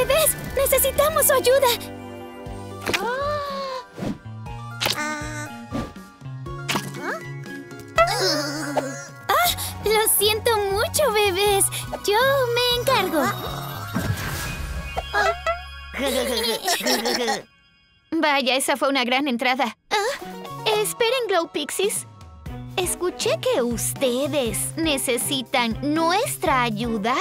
¡Bebés! ¡Necesitamos su ayuda! Lo siento mucho, bebés. Yo me encargo. Vaya, esa fue una gran entrada. Esperen, Glow Pixies. Escuché que ustedes necesitan nuestra ayuda.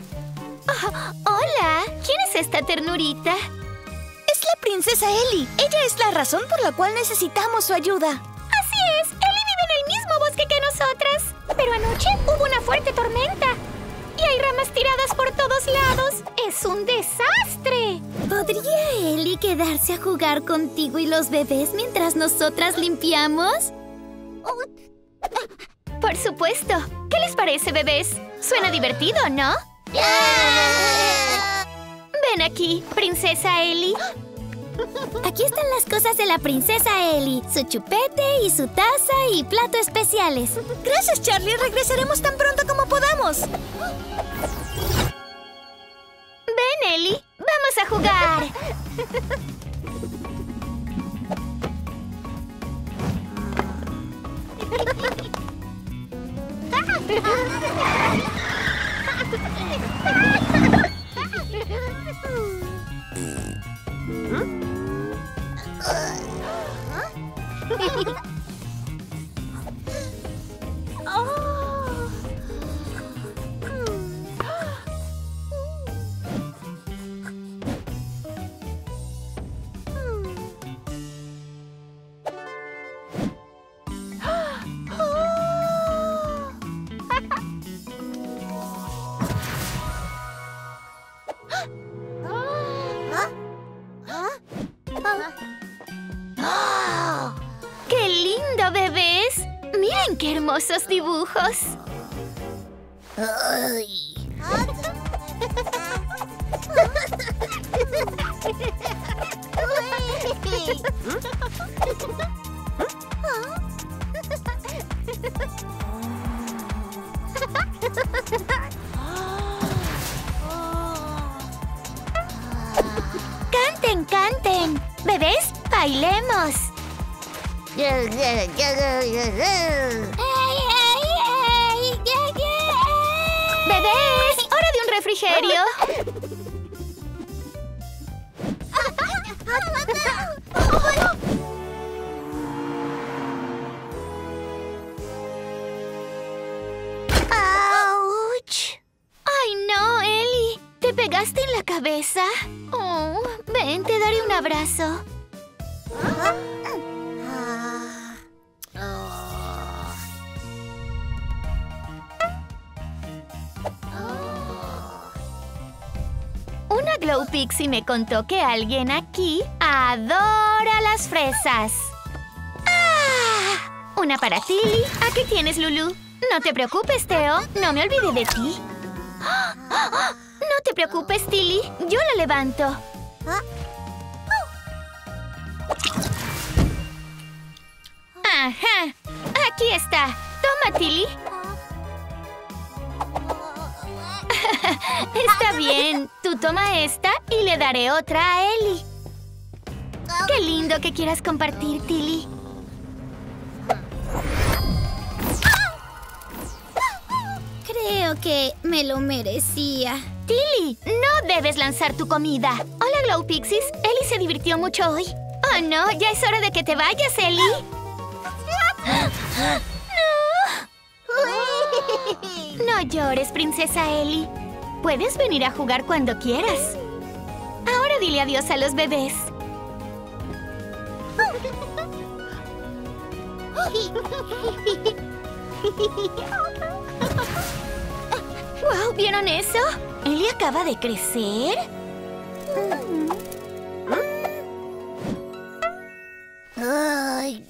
Hola, ¿quién es esta ternurita? Es la princesa Ellie. Ella es la razón por la cual necesitamos su ayuda. Así es, Ellie vive en el mismo bosque que nosotras. Pero anoche hubo una fuerte tormenta. Y hay ramas tiradas por todos lados. ¡Es un desastre! ¿Podría Ellie quedarse a jugar contigo y los bebés mientras nosotras limpiamos? Por supuesto. ¿Qué les parece, bebés? Suena divertido, ¿no? Ven aquí, princesa Ellie. Aquí están las cosas de la princesa Ellie. Su chupete y su taza y plato especiales. Gracias, Charlie. Regresaremos tan pronto como podamos. Ven, Ellie. Vamos a jugar. ¡Qué lindo, bebés! ¡Miren qué hermosos dibujos! ¡Canten, canten! ¡Bebés, bailemos! ¡Bebés! ¡Hora de un refrigerio! ¡Auch! ¡Ay, no, Ellie! ¿Te pegaste en la cabeza? Oh, ven, te daré un abrazo. Una Glow Pixie me contó que alguien aquí adora las fresas. ¡Ah! Una para Tilly. Aquí tienes, Lulu. No te preocupes, Theo. No me olvidé de ti. No te preocupes, Tilly. Yo la levanto. Ajá. Aquí está. Toma, Tilly. Está bien. Tú toma esta y le daré otra a Ellie. Qué lindo que quieras compartir, Tilly. Creo que me lo merecía. Tilly, no debes lanzar tu comida. Hola, Glow Pixies. Ellie se divirtió mucho hoy. Oh, no. Ya es hora de que te vayas, Ellie. ¡No! No llores, princesa Ellie. Puedes venir a jugar cuando quieras. Ahora dile adiós a los bebés. ¡Wow! ¿Vieron eso? ¿Ellie acaba de crecer? ¡Ay!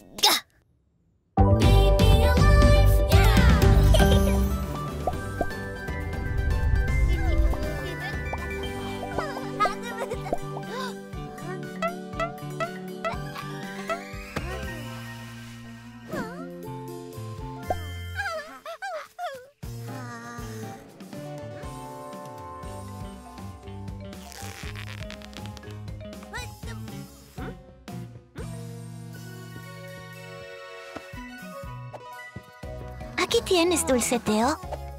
Aquí tienes, Dulce Teo.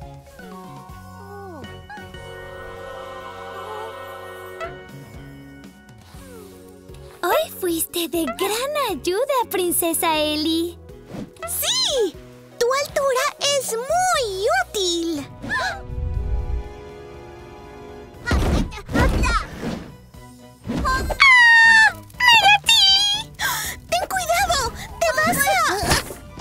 Hoy fuiste de gran ayuda, Princesa Ellie. ¡Sí! Tu altura es muy útil. ¡Ah! ¡Megatili! ¡Ten cuidado! ¡Te vas a...!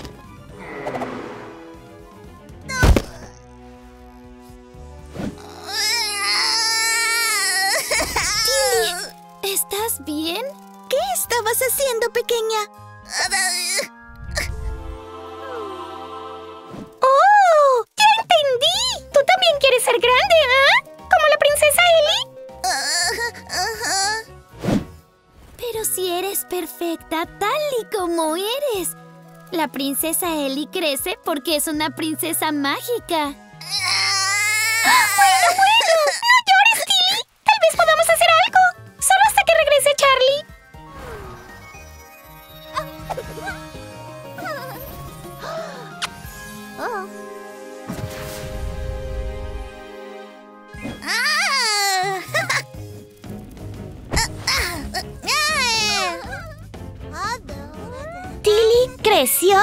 Tilly, ¿estás bien? ¿Qué estabas haciendo, pequeña? ¡Oh! ¡Ya entendí! ¿Tú también quieres ser grande, ah? ¿Como la princesa Ellie? Pero si eres perfecta tal y como eres. La princesa Ellie crece porque es una princesa mágica. Bueno, no llores, Tilly. Tal vez podamos hacer algo. Solo hasta que regrese Charlie. Tilly creció.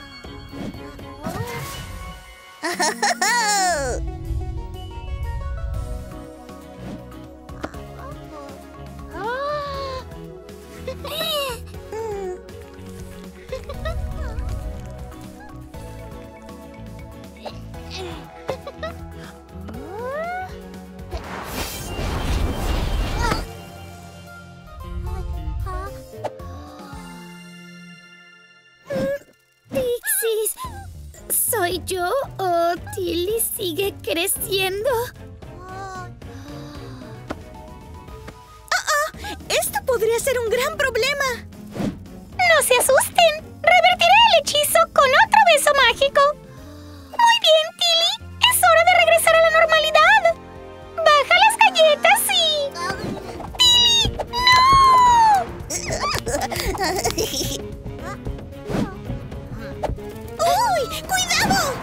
Pixies, ¿soy yo o Tilly sigue creciendo? Esto podría ser un gran problema. No se asusten. Revertiré el hechizo con otro beso mágico. Muy bien, Tilly. Es hora de regresar a la normalidad. Baja las galletas y... ¡Tilly! ¡No! ¡Uy! ¡Cuidado!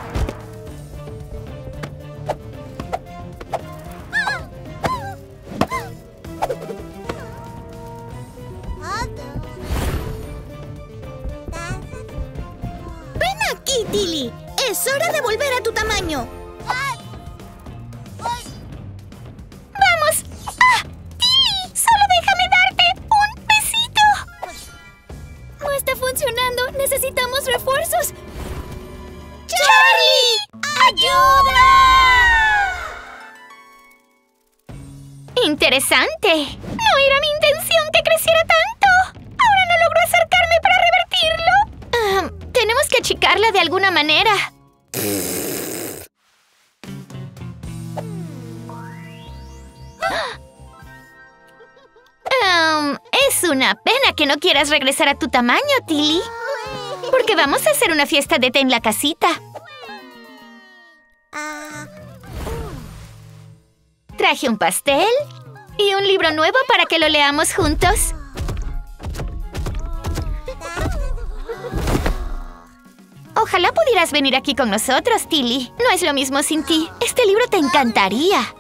¡Ven aquí, Tilly! ¡Es hora de volver a tu tamaño! ¡Vamos! ¡Ah! ¡Tilly! ¡Solo déjame darte un besito! No está funcionando. Necesitamos refuerzos. ¡Charlie! ¡Ayuda! Interesante. No era mi intención que creciera tanto. Ahora no logro acercarme para revertirlo. Tenemos que achicarla de alguna manera. Es una pena que no quieras regresar a tu tamaño, Tilly. Porque vamos a hacer una fiesta de té en la casita. Traje un pastel y un libro nuevo para que lo leamos juntos. Ojalá pudieras venir aquí con nosotros, Tilly. No es lo mismo sin ti. Este libro te encantaría.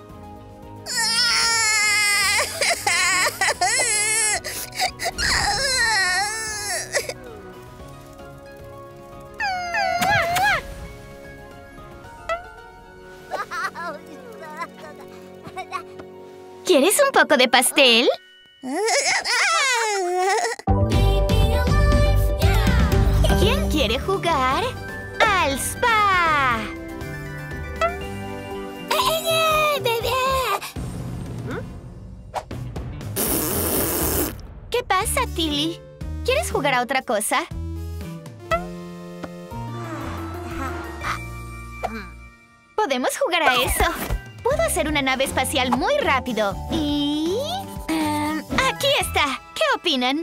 ¿Quieres un poco de pastel? ¿Quién quiere jugar al spa? ¿Qué pasa, Tilly? ¿Quieres jugar a otra cosa? Podemos jugar a eso. Puedo hacer una nave espacial muy rápido. Y... aquí está. ¿Qué opinan?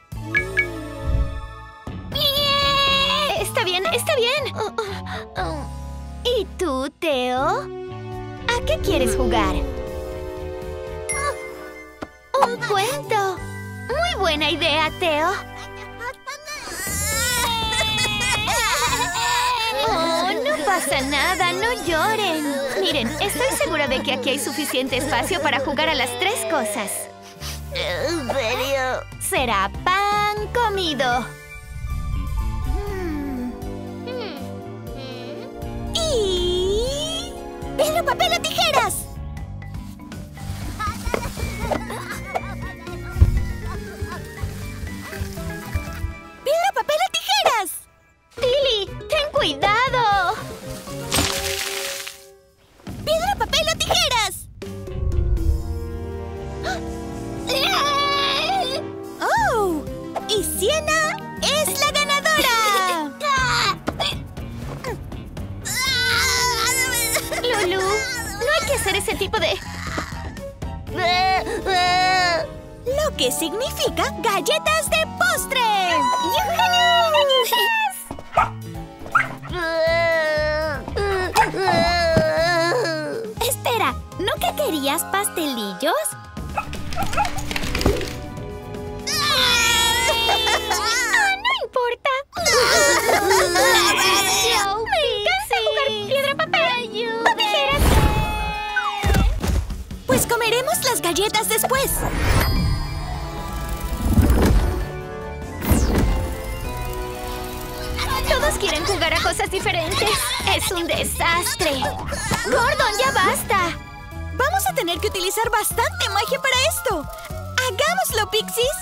Está bien, está bien. ¿Y tú, Teo? ¿A qué quieres jugar? ¡Un cuento! Muy buena idea, Teo. Oh, no pasa nada, no lloren. Miren, estoy segura de que aquí hay suficiente espacio para jugar a las 3 cosas. ¿En serio? Será pan comido. Y... ¡piedra, papel o tijeras! ¡Piedra, papel o tijeras! ¡Tilly, ten cuidado! ¡Piedra, papel o tijeras! ¡Oh! ¡Y Sienna es la ganadora! Lulu, no hay que hacer ese tipo de... Lo que significa galletas de postre. ¡Genial, galletas! Espera, ¿no que querías pastelillos? No importa. Me encanta jugar piedra, papel o tijeras. Pues comeremos las galletas después. Todos quieren jugar a cosas diferentes. Es un desastre. Gordon, ya basta. Vamos a tener que utilizar bastante magia para esto. ¡Hagámoslo, Pixies!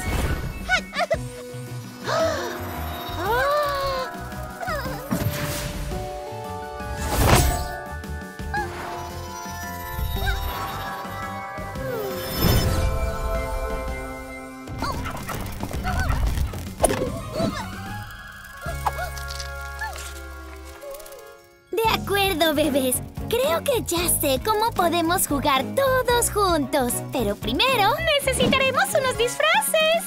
De acuerdo, bebés. Creo que ya sé cómo podemos jugar todos juntos. Pero primero... necesitaremos unos disfraces.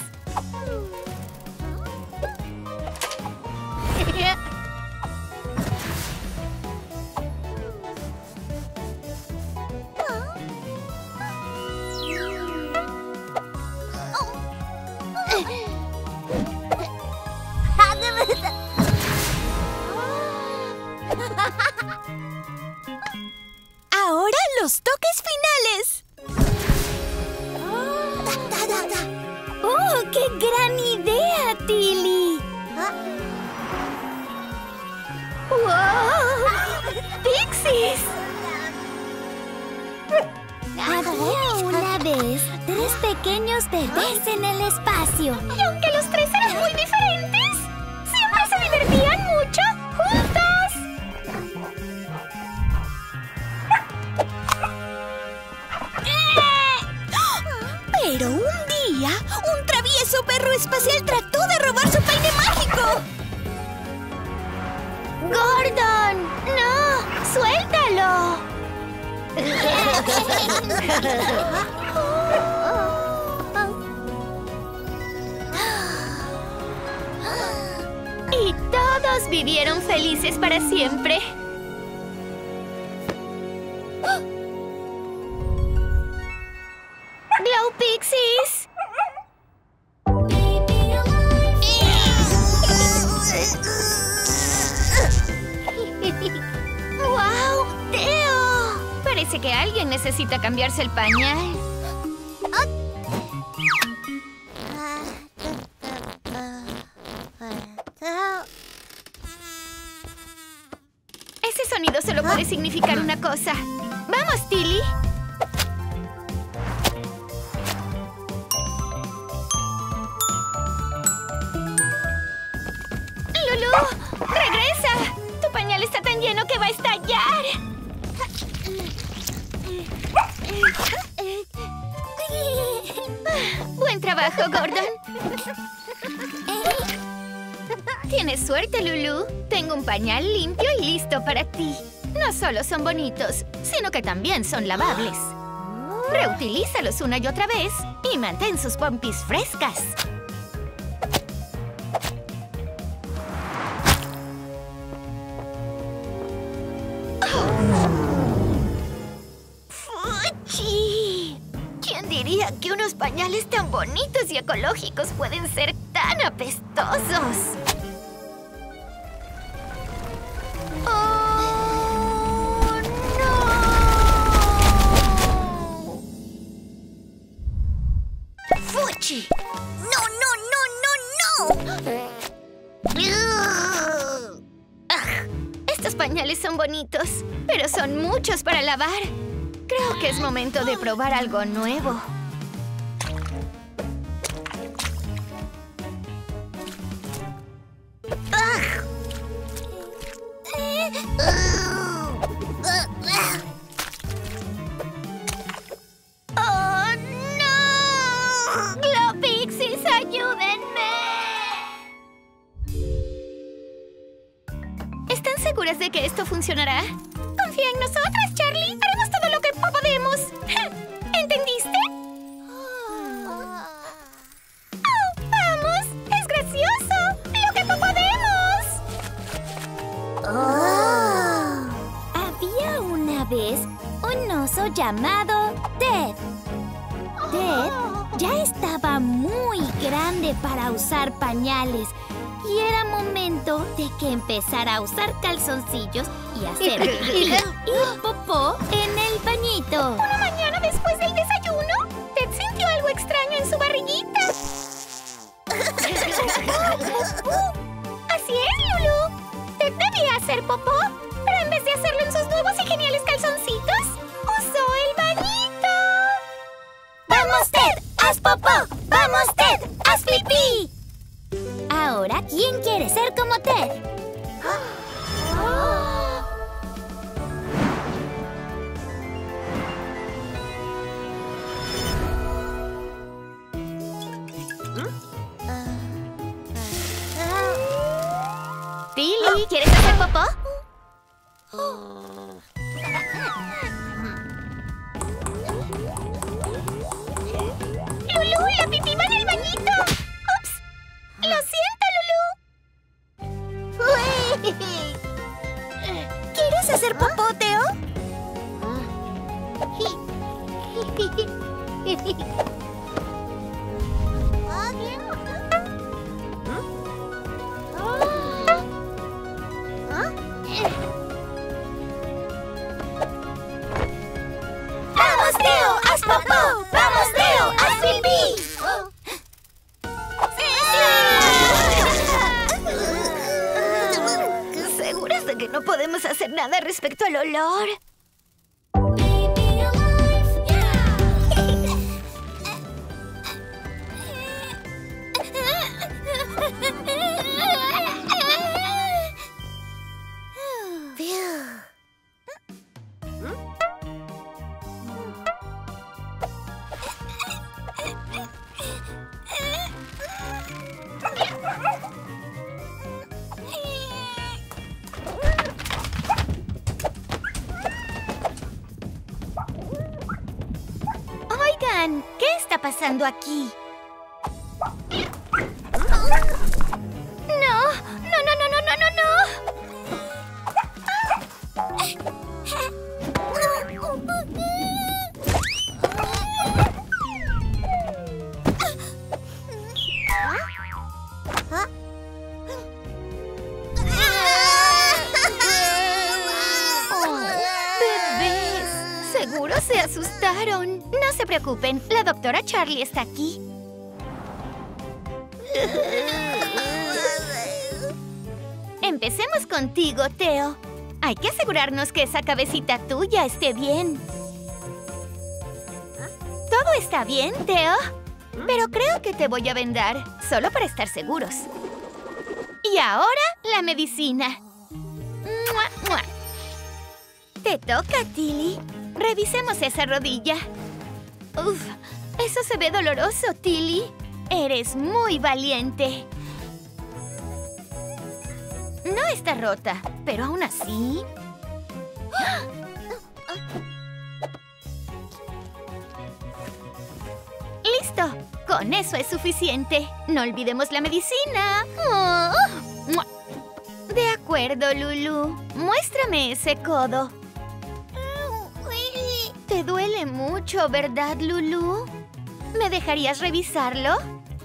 Ahora los toques finales. ¡Oh, qué gran idea, Tilly! ¡Wow! ¡Pixies! Había una vez 3 pequeños bebés en el espacio. Y aunque los 3 eran muy diferentes, siempre se divertían mucho juntos. Pero un día, un travieso perro espacial trató de robar su peine mágico. ¡Gordon! ¡No! ¡Suéltalo! Y todos vivieron felices para siempre. ¡Glow Pixies! ¡Wow! ¡Teo! Parece que alguien necesita cambiarse el pañal. Ese sonido solo puede significar una cosa. ¡Vamos, Tilly! ¡Lulu! ¡Regresa! ¡Tu pañal está tan lleno que va a estallar! ¡Buen trabajo, Gordon! Tienes suerte, Lulu. Tengo un pañal limpio y listo para ti. No solo son bonitos, sino que también son lavables. Reutilízalos una y otra vez y mantén sus pompis frescas. ¡Fuchi! ¿Quién diría que unos pañales tan bonitos y ecológicos pueden ser tan apestosos? ¡Oh! pañales son bonitos, pero son muchos para lavar. Creo que es momento de probar algo nuevo. ¡Oh, no! ¡Glow-Pixies, ayúdenme! ¿Están seguras de que esto funcionará? Confía en nosotras, Charlie. Haremos todo lo que podemos. ¿Entendiste? ¡Oh, vamos! ¡Es gracioso! ¡Lo que podemos! ¡Oh! Había una vez un oso llamado Ted. Ted ya estaba muy grande para usar pañales y era momento de que empezara a usar calzoncillos y hacer pipí y popó en el bañito. Una mañana después del desayuno, Ted sintió algo extraño en su barriguita. Así es, Lulu. Ted debía hacer popó, pero en vez de hacerlo en sus nuevos y geniales calzoncitos, usó el bañito. ¡Vamos, Ted! ¡Haz popó! ¡Vamos, Ted! ¡Haz pipí! Ahora, ¿quién quiere ser como Ted? Tilly, ¿quieres hacer popó? ¡Lulu, la pipí va en el bañito! ¡Ups! ¡Lo siento, Lulu! ¿Quieres hacer popó, Teo? ¡Vamos, Teo! ¡Haz popó! ¡Vamos, Teo! ¡Haz pipí! ¿Seguras de que no podemos hacer nada respecto al olor? Oigan, ¿qué está pasando aquí? ¡No! ¡No, no, no, no, no, no, ¡Bebés! Seguro se asustaron. No se preocupen, la doctora Charlie está aquí. Empecemos contigo, Teo. Hay que asegurarnos que esa cabecita tuya esté bien. ¿Todo está bien, Teo? Pero creo que te voy a vendar, solo para estar seguros. Y ahora, la medicina. ¡Mua, mua! Te toca, Tilly. Revisemos esa rodilla. Uf, eso se ve doloroso, Tilly. Eres muy valiente. No está rota, pero aún así... ¡Listo! Con eso es suficiente. No olvidemos la medicina. Oh. De acuerdo, Lulu. Muéstrame ese codo. Te duele mucho, ¿verdad, Lulu? ¿Me dejarías revisarlo?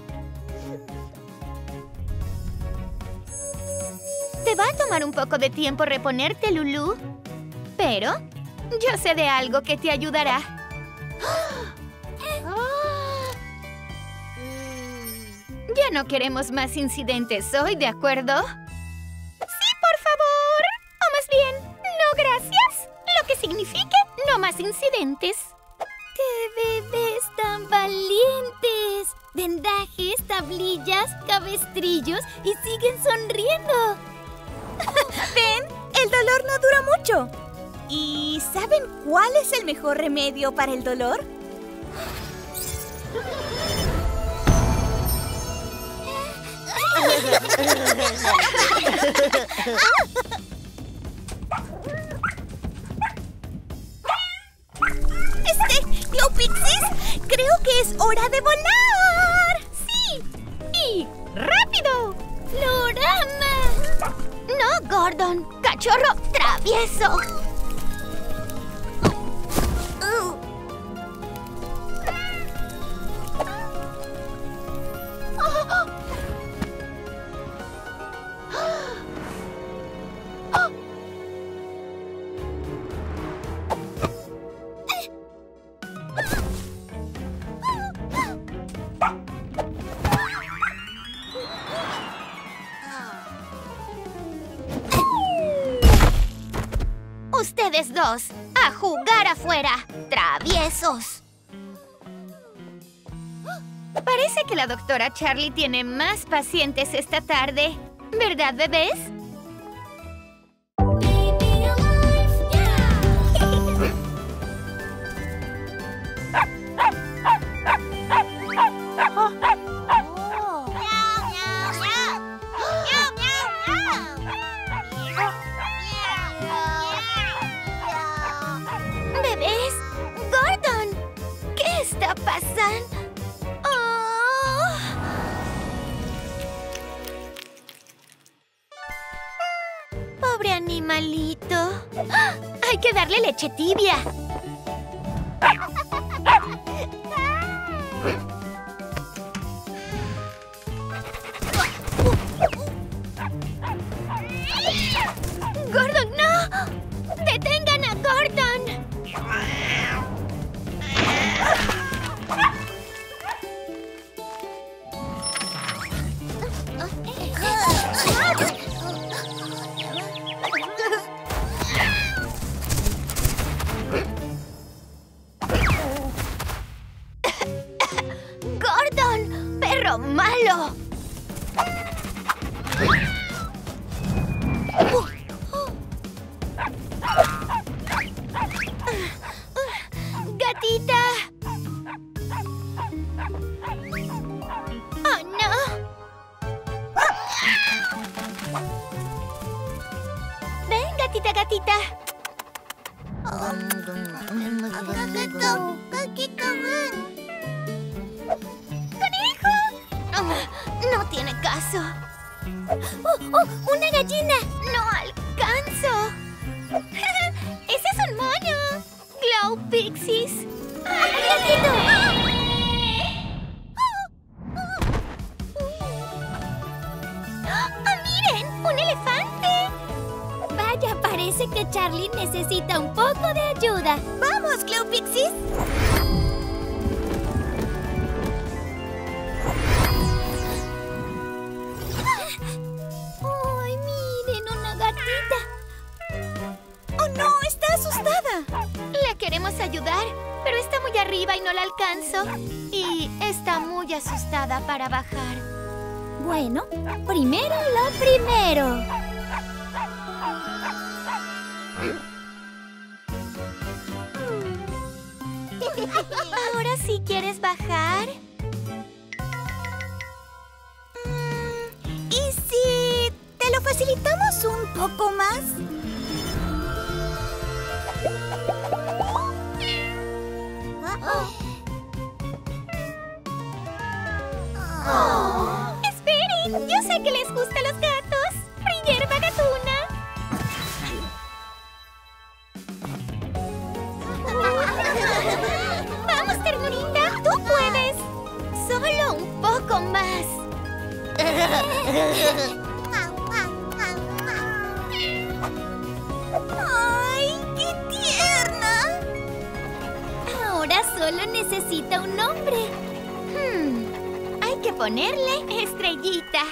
Te va a tomar un poco de tiempo reponerte, Lulu. Pero yo sé de algo que te ayudará. Ya no queremos más incidentes hoy, ¿de acuerdo? ¡Sí, por favor! O más bien, signifique no más incidentes. ¡Qué bebés tan valientes! Vendajes, tablillas, cabestrillos y siguen sonriendo. ¿Ven? El dolor no dura mucho. ¿Y saben cuál es el mejor remedio para el dolor? ¡GloPixies! ¡Creo que es hora de volar! ¡Sí! ¡Y rápido! ¡Florama! ¡No, Gordon! ¡Cachorro travieso! Ustedes dos, a jugar afuera, traviesos. Parece que la doctora Charlie tiene más pacientes esta tarde, ¿verdad, bebés? Bebés, Gordon, ¿qué está pasando? Oh. Pobre animalito. ¡Ah! Hay que darle leche tibia. ¡Gordon, no! ¡Detengan a Gordon! ¡Gordon! ¡Perro malo! ¡Gatita! ¡Oh, no! ¡Ven, gatita, gatita! ¡Conejo! No tiene caso. ¡Oh, una gallina! ¡No alcanzo! ¡Ese es un mono! ¡GloPixies! ¡Gatito! ¡Oh, miren! ¡Un elefante! Vaya, parece que Charlie necesita un poco de ayuda. ¡Vamos, GloPixies! ¡Ay, miren, una gatita! ¡Oh, no! ¡Está asustada! La queremos ayudar, pero está muy arriba y no la alcanzo. Y está muy asustada para bajar. Bueno, primero lo primero. ¿Ahora sí quieres bajar? ¿Y si te lo facilitamos un poco más? ¡Esperen! Yo sé que les gustan los gatos. ¡Hierba gatuna! ¡Vamos, ternurita! ¡Tú puedes! ¡Solo un poco más! ¡Ay, qué tierna! Ahora solo necesita un nombre. Hay que ponerle Estrellita.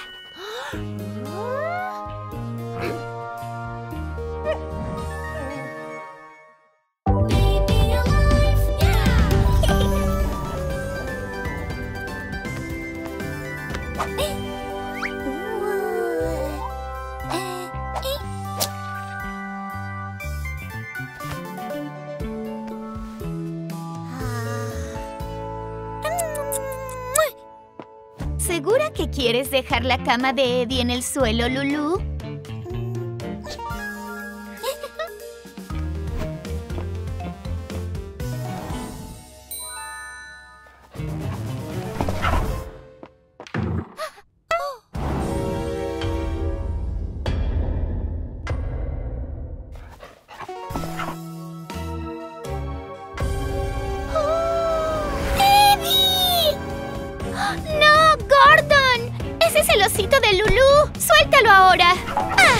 que quieres dejar la cama de Eddie en el suelo, Lulu? ¡Es el osito de Lulu! ¡Suéltalo ahora! ¡Ah!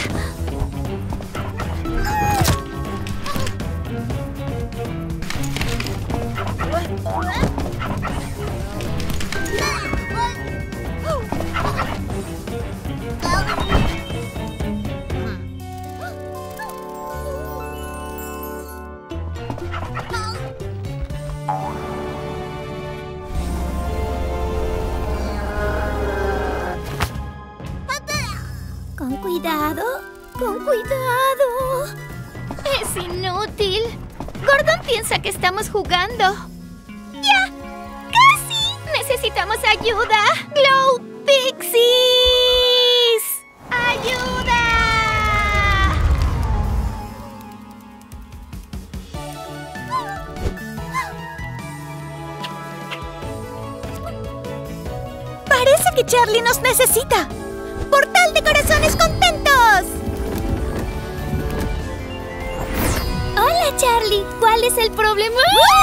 Con cuidado, con cuidado. ¡Es inútil! Gordon piensa que estamos jugando. ¡Ya! ¡Casi! ¡Necesitamos ayuda! ¡Glow Pixies! ¡Ayuda! Parece que Charlie nos necesita. ¡Portal de corazones contentos! Hola, Charlie. ¿Cuál es el problema?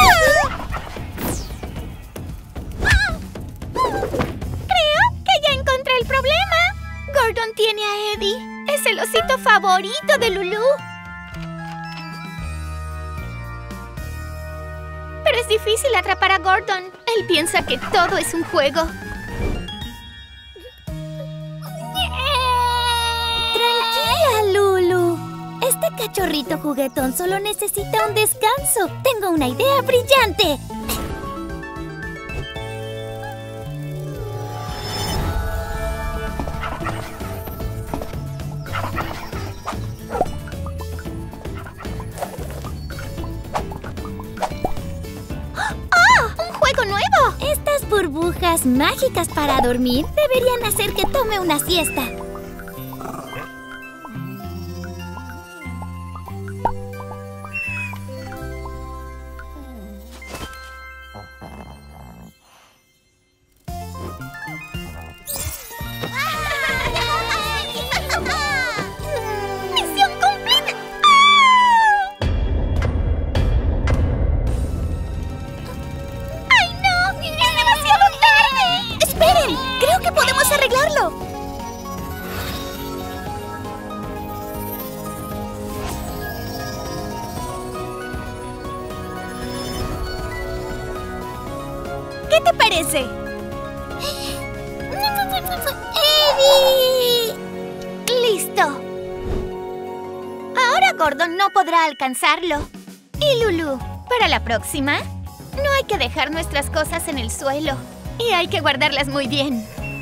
Creo que ya encontré el problema. Gordon tiene a Eddie. Es el osito favorito de Lulu. Pero es difícil atrapar a Gordon. Él piensa que todo es un juego. Tranquila, Lulu. Este cachorrito juguetón solo necesita un descanso. Tengo una idea brillante. ¡Un juego nuevo! Estas burbujas mágicas para dormir deberían hacer que tome una siesta. ¡Misión cumplida! ¡Ay, no! ¡Es demasiado tarde! ¡Esperen! ¡Creo que podemos arreglarlo! ¿Qué te parece? ¡Eddie! ¡Listo! Ahora Gordon no podrá alcanzarlo. Y Lulu, para la próxima, no hay que dejar nuestras cosas en el suelo. Y hay que guardarlas muy bien.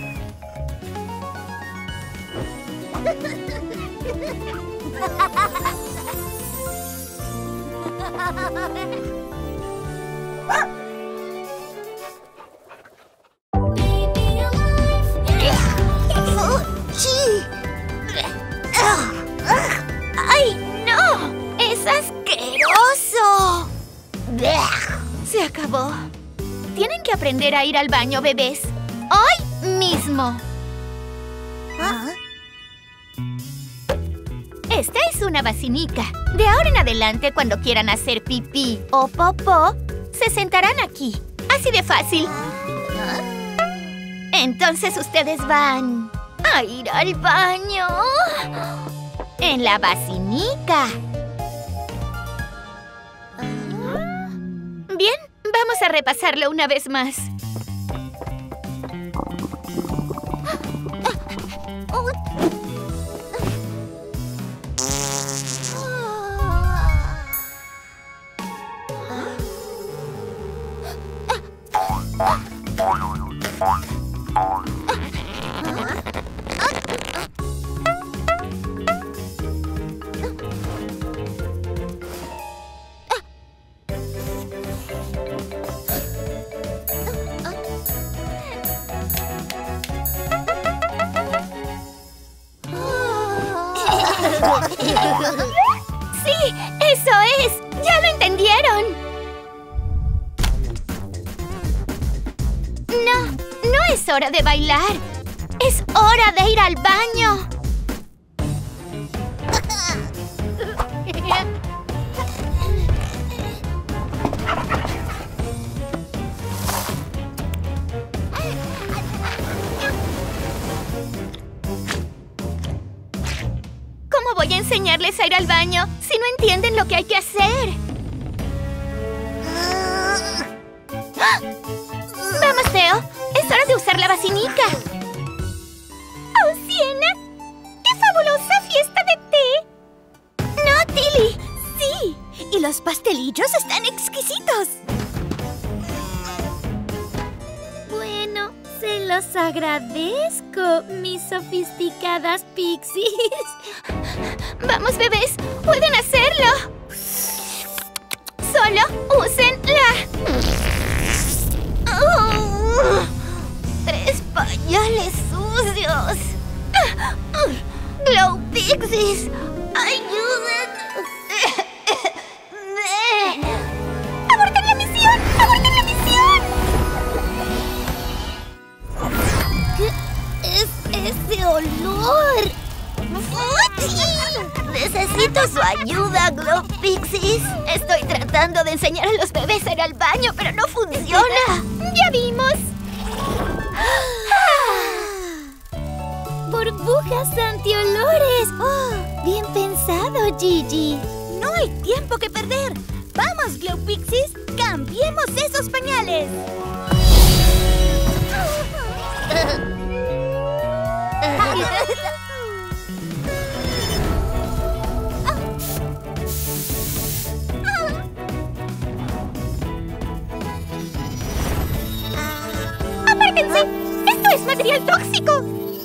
¡Ay, no! ¡Es asqueroso! Se acabó. Tienen que aprender a ir al baño, bebés. ¡Hoy mismo! Esta es una basinica. De ahora en adelante, cuando quieran hacer pipí o popó, se sentarán aquí. Así de fácil. Entonces ustedes van a ir al baño en la basinica. Bien, vamos a repasarlo una vez más. es hora de bailar. Es hora de ir al baño. ¿Cómo voy a enseñarles a ir al baño si no entienden lo que hay que hacer? ¡Vamos, Theo! ¡Es hora de usar la vacinica! ¡Oh, Sienna! ¡Qué fabulosa fiesta de té! ¡No, Tilly! ¡Sí! Y los pastelillos están exquisitos. Bueno, se los agradezco, mis sofisticadas pixies. ¡Vamos, bebés! ¡Pueden hacerlo! ¡Solo usen ¡3 pañales sucios! ¡Glow Pixies! ¡Ayuden! ¡Aborten la misión! ¡Aborten la misión! ¿Qué es ese olor? Necesito su ayuda, Glow Pixies. Estoy tratando de enseñar a los bebés a ir al baño, pero no funciona. ¡Ya vimos! ¡Burbujas antiolores! Oh, bien pensado, Gigi. No hay tiempo que perder. ¡Vamos, Glow Pixies! ¡Cambiemos esos pañales! ¡Apártense! ¡Esto es material tóxico!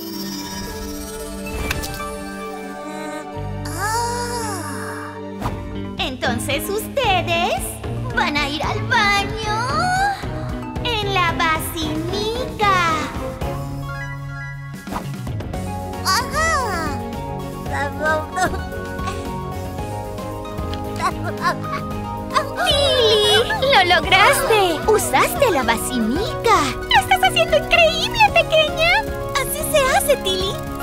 Entonces ustedes van a ir al baño en la vacinica. ¡Ajá! ¡Tilly! ¡Lo lograste! ¡Usaste la vacinica! ¡Lo estás haciendo increíble, pequeña! ¡Así se hace, Tilly!